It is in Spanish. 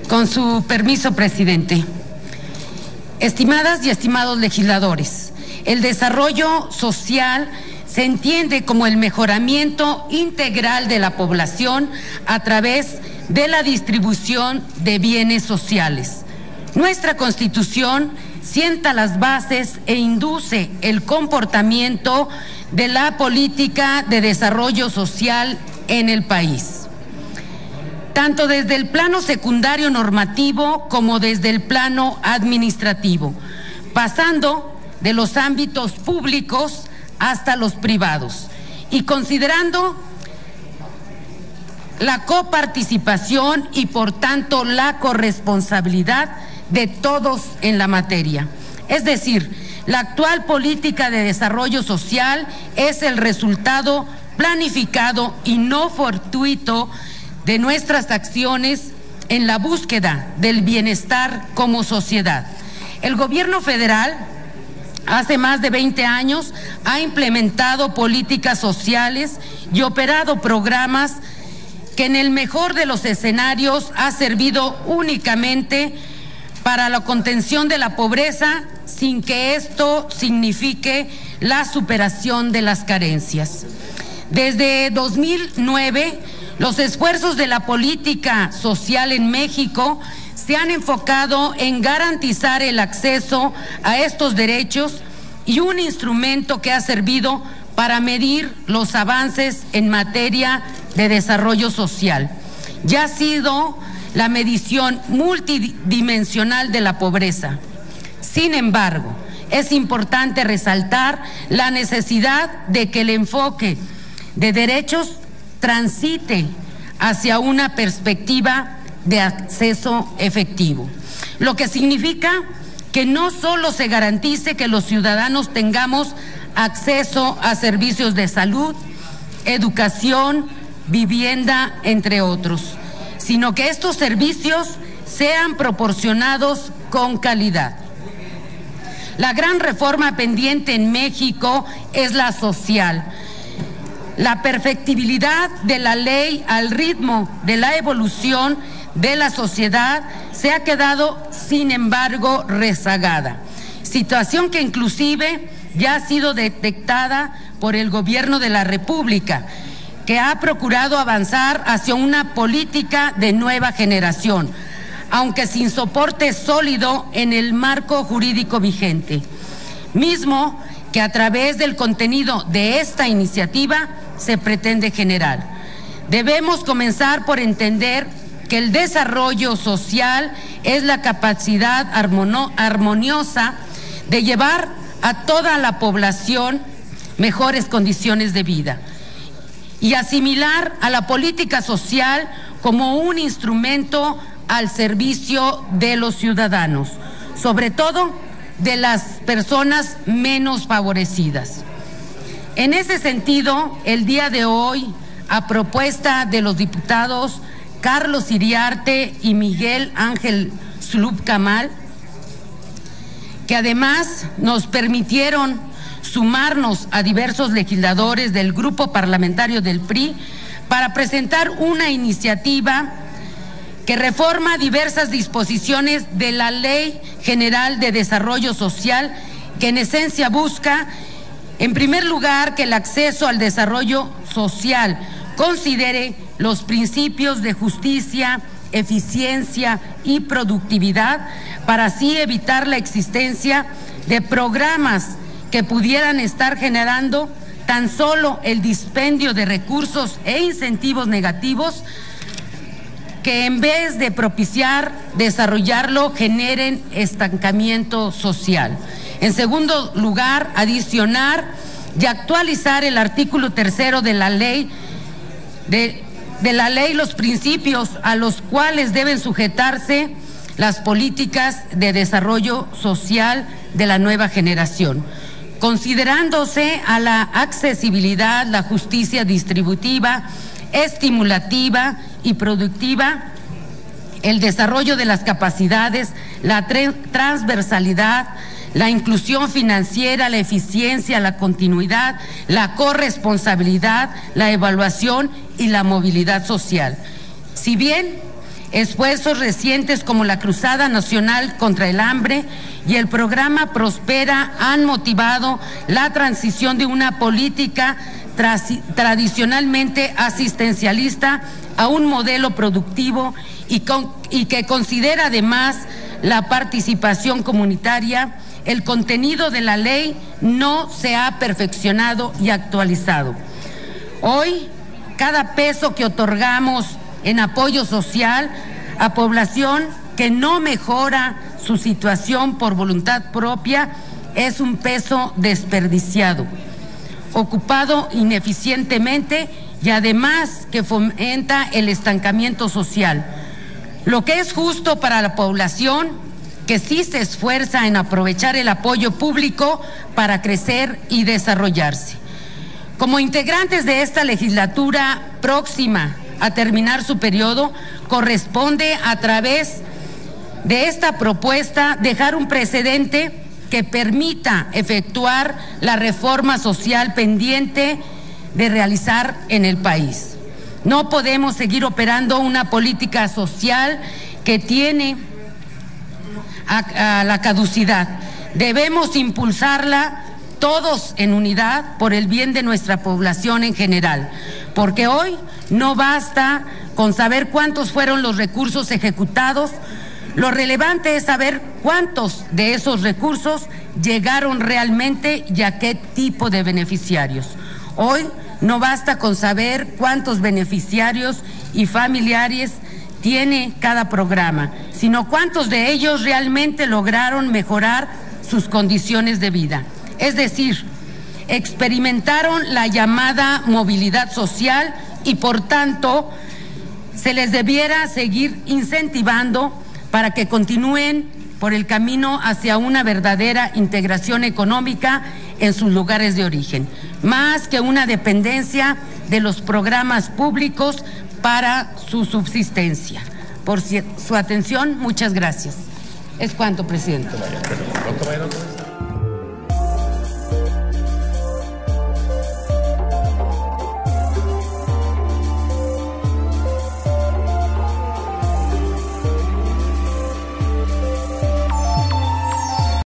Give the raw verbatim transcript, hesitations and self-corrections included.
Con su permiso, presidente. Estimadas y estimados legisladores, el desarrollo social se entiende como el mejoramiento integral de la población a través de la distribución de bienes sociales. Nuestra Constitución sienta las bases e induce el comportamiento de la política de desarrollo social en el país, tanto desde el plano secundario normativo como desde el plano administrativo, pasando de los ámbitos públicos hasta los privados y considerando la coparticipación y por tanto la corresponsabilidad de todos en la materia. Es decir, la actual política de desarrollo social es el resultado planificado y no fortuito de nuestras acciones en la búsqueda del bienestar como sociedad. El gobierno federal hace más de veinte años ha implementado políticas sociales y operado programas que en el mejor de los escenarios ha servido únicamente para la contención de la pobreza sin que esto signifique la superación de las carencias. Desde dos mil nueve, los esfuerzos de la política social en México se han enfocado en garantizar el acceso a estos derechos y un instrumento que ha servido para medir los avances en materia de desarrollo social. Ya ha sido la medición multidimensional de la pobreza. Sin embargo, es importante resaltar la necesidad de que el enfoque de derechos transite hacia una perspectiva de acceso efectivo, lo que significa que no solo se garantice que los ciudadanos tengamos acceso a servicios de salud, educación, vivienda, entre otros, sino que estos servicios sean proporcionados con calidad. La gran reforma pendiente en México es la social. La perfectibilidad de la ley al ritmo de la evolución de la sociedad se ha quedado, sin embargo, rezagada, situación que inclusive ya ha sido detectada por el Gobierno de la República, que ha procurado avanzar hacia una política de nueva generación, aunque sin soporte sólido en el marco jurídico vigente, mismo que a través del contenido de esta iniciativa se pretende generar. Debemos comenzar por entender que el desarrollo social es la capacidad armoniosa de llevar a toda la población mejores condiciones de vida y asimilar a la política social como un instrumento al servicio de los ciudadanos, sobre todo de las personas menos favorecidas. En ese sentido, el día de hoy, a propuesta de los diputados Carlos Iriarte y Miguel Ángel Zulub Kamal, que además nos permitieron sumarnos a diversos legisladores del grupo parlamentario del P R I para presentar una iniciativa que reforma diversas disposiciones de la Ley General de Desarrollo Social, que en esencia busca, en primer lugar, que el acceso al desarrollo social considere los principios de justicia, eficiencia y productividad, para así evitar la existencia de programas que pudieran estar generando tan solo el dispendio de recursos e incentivos negativos, que en vez de propiciar desarrollarlo generen estancamiento social. En segundo lugar, adicionar y actualizar el artículo tercero de la ley de, de la ley los principios a los cuales deben sujetarse las políticas de desarrollo social de la nueva generación, considerándose a la accesibilidad, la justicia distributiva, estimulativa y productiva, el desarrollo de las capacidades, la transversalidad, la inclusión financiera, la eficiencia, la continuidad, la corresponsabilidad, la evaluación y la movilidad social. Si bien Esfuerzos recientes como la Cruzada Nacional contra el Hambre y el programa Prospera han motivado la transición de una política tradicionalmente asistencialista a un modelo productivo y, con, y que considera además la participación comunitaria. El contenido de la ley no se ha perfeccionado y actualizado. Hoy, cada peso que otorgamos en apoyo social a población que no mejora su situación por voluntad propia es un peso desperdiciado, ocupado ineficientemente y además que fomenta el estancamiento social. Lo que es justo para la población que sí se esfuerza en aprovechar el apoyo público para crecer y desarrollarse. Como integrantes de esta legislatura próxima a terminar su periodo, corresponde a través de esta propuesta dejar un precedente que permita efectuar la reforma social pendiente de realizar en el país. No podemos seguir operando una política social que tiene a, a la caducidad. Debemos impulsarla todos en unidad por el bien de nuestra población en general, porque hoy no basta con saber cuántos fueron los recursos ejecutados. Lo relevante es saber cuántos de esos recursos llegaron realmente y a qué tipo de beneficiarios. Hoy no basta con saber cuántos beneficiarios y familiares tiene cada programa, sino cuántos de ellos realmente lograron mejorar sus condiciones de vida. Es decir, experimentaron la llamada movilidad social y por tanto se les debiera seguir incentivando para que continúen por el camino hacia una verdadera integración económica en sus lugares de origen, más que una dependencia de los programas públicos para su subsistencia. Por su atención, muchas gracias. Es cuanto, presidente.